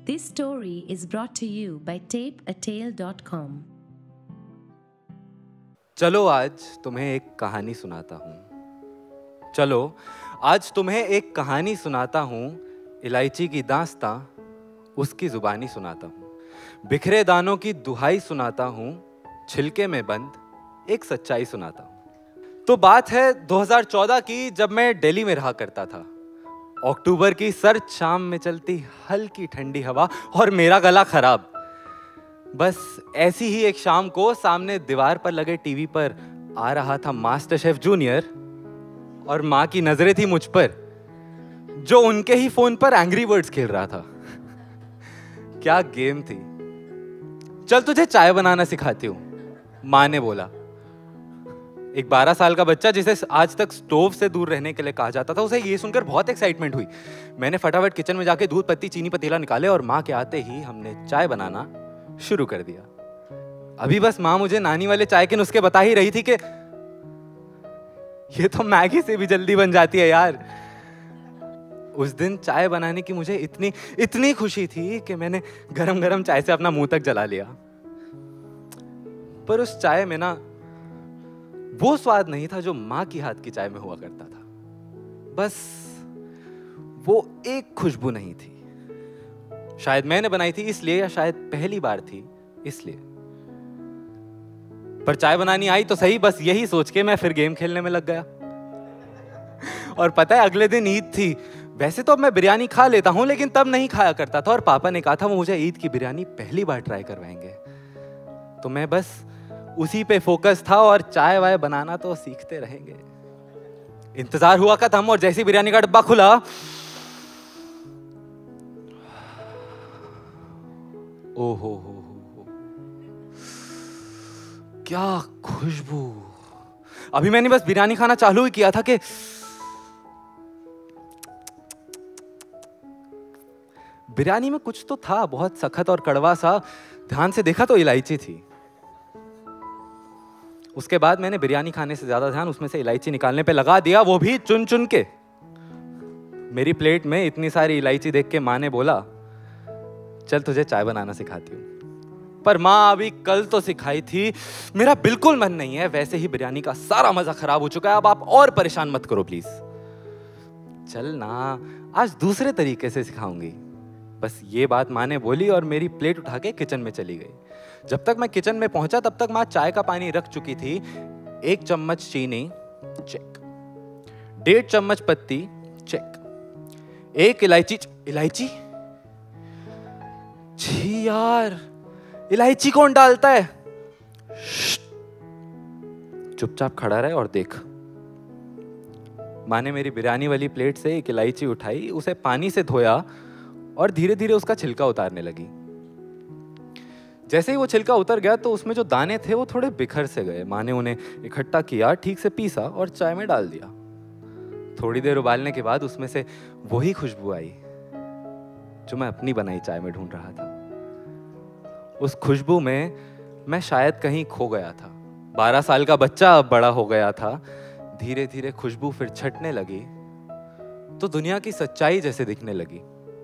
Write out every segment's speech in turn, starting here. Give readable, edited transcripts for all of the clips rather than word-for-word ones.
This story is brought to you by tapeatale.com. चलो आज तुम्हें एक कहानी सुनाता हूँ। चलो आज तुम्हें एक कहानी सुनाता हूँ। इलायची की दास्तां उसकी जुबानी सुनाता हूँ। बिखरे दानों की दुहाई सुनाता हूँ। छिलके में बंद एक सच्चाई सुनाता हूँ। तो बात है 2014 की, जब मैं दिल्ली में रहा करता था। अक्टूबर की सर्द शाम में चलती हल्की ठंडी हवा और मेरा गला खराब। बस ऐसी ही एक शाम को सामने दीवार पर लगे टीवी पर आ रहा था मास्टर शेफ जूनियर और माँ की नजरें थी मुझ पर, जो उनके ही फोन पर एंग्री बर्ड्स खेल रहा था। क्या गेम थी। चल तुझे चाय बनाना सिखाती हूँ, माँ ने बोला। एक 12 साल का बच्चा जिसे आज तक स्टोव से दूर रहने के लिए कहा जाता था, उसे ये सुनकर बहुत एक्साइटमेंट हुई। मैंने फटाफट किचन में जाके दूध, पत्ती, चीनी, पतीला निकाले और माँ के आते ही हमने चाय बनाना शुरू कर दिया। अभी बस माँ मुझे नानी वाले चाय के नुस्खे बता ही रही थी कि ये तो मैगी से भी जल्दी बन जाती है यार। उस दिन चाय बनाने की मुझे इतनी खुशी थी कि मैंने गरम गरम चाय से अपना मुंह तक जला लिया। पर उस चाय में ना वो स्वाद नहीं था जो माँ की हाथ की चाय में हुआ करता था। बस वो एक खुशबू नहीं थी। शायद मैंने बनाई थी इसलिए, या शायद पहली बार थी इसलिए। पर चाय बनानी आई तो सही, बस यही सोच के मैं फिर गेम खेलने में लग गया। और पता है, अगले दिन ईद थी। वैसे तो अब मैं बिरयानी खा लेता हूं, लेकिन तब नहीं खाया करता था। और पापा ने कहा था वो मुझे ईद की बिरयानी पहली बार ट्राई करवाएंगे। तो मैं बस उसी पे फोकस था और चाय वाय बनाना तो सीखते रहेंगे। इंतजार हुआ खत्म और जैसी बिरयानी का डब्बा खुला, ओहो हो, क्या खुशबू। अभी मैंने बस बिरयानी खाना चालू ही किया था कि बिरयानी में कुछ तो था, बहुत सख्त और कड़वा सा। ध्यान से देखा तो इलायची थी। उसके बाद मैंने बिरयानी खाने से ज्यादा ध्यान उसमें से इलायची निकालने पे लगा दिया, वो भी चुन चुन के। मेरी प्लेट में इतनी सारी इलायची देख के माँ ने बोला, चल तुझे चाय बनाना सिखाती हूँ। पर माँ अभी कल तो सिखाई थी, मेरा बिल्कुल मन नहीं है। वैसे ही बिरयानी का सारा मजा खराब हो चुका है, अब आप और परेशान मत करो प्लीज। चल ना, आज दूसरे तरीके से सिखाऊंगी। बस ये बात माँ ने बोली और मेरी प्लेट उठा के किचन में चली गई। जब तक मैं किचन में पहुंचा तब तक माँ चाय का पानी रख चुकी थी। 1 चम्मच चीनी चेक, 1.5 चम्मच पत्ती चेक, 1 इलायची। छी यार, इलायची कौन डालता है? चुपचाप खड़ा रहे और देख। माँ ने मेरी बिरयानी वाली प्लेट से 1 इलायची उठाई, उसे पानी से धोया और धीरे धीरे उसका छिलका उतारने लगी। जैसे ही वो छिलका उतर गया तो उसमें जो दाने थे वो थोड़े बिखर से गए। माँ ने उन्हें इकट्ठा किया, ठीक से पीसा और चाय में डाल दिया। थोड़ी देर उबालने के बाद उसमें से वही खुशबू आई जो मैं अपनी बनाई चाय में ढूंढ रहा था। उस खुशबू में मैं शायद कहीं खो गया था। 12 साल का बच्चा अब बड़ा हो गया था। धीरे धीरे खुशबू फिर छटने लगी तो दुनिया की सच्चाई जैसे दिखने लगी।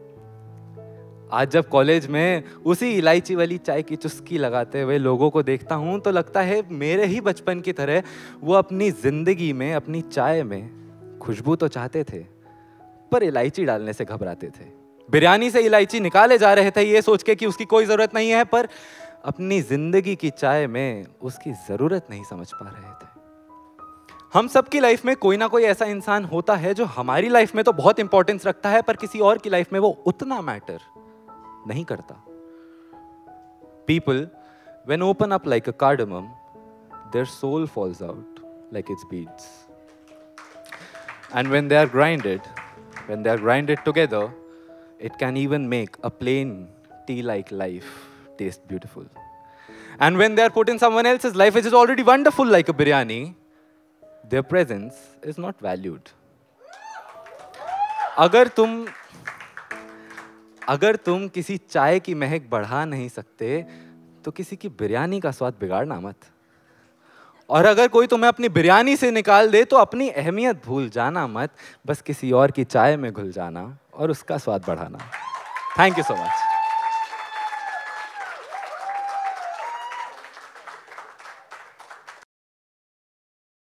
आज जब कॉलेज में उसी इलायची वाली चाय की चुस्की लगाते हुए लोगों को देखता हूं तो लगता है मेरे ही बचपन की तरह वो अपनी जिंदगी में, अपनी चाय में खुशबू तो चाहते थे, पर इलायची डालने से घबराते थे। बिरयानी से इलायची निकाले जा रहे थे ये सोच के कि उसकी कोई जरूरत नहीं है, पर अपनी जिंदगी की चाय में उसकी जरूरत नहीं समझ पा रहे थे। हम सबकी लाइफ में कोई ना कोई ऐसा इंसान होता है जो हमारी लाइफ में तो बहुत इंपॉर्टेंस रखता है, पर किसी और की लाइफ में वो उतना मैटर नहीं करता। People, when open up like a cardamom, their soul falls out like its beads. And when they are grinded together, it can even make a plain tea-like life taste beautiful. And when they are put in someone else's life, which is already wonderful like a biryani, their presence is not valued. अगर तुम किसी चाय की महक बढ़ा नहीं सकते तो किसी की बिरयानी का स्वाद बिगाड़ना मत। और अगर कोई तुम्हें अपनी बिरयानी से निकाल दे तो अपनी अहमियत भूल जाना मत, बस किसी और की चाय में घुल जाना और उसका स्वाद बढ़ाना। Thank you so much.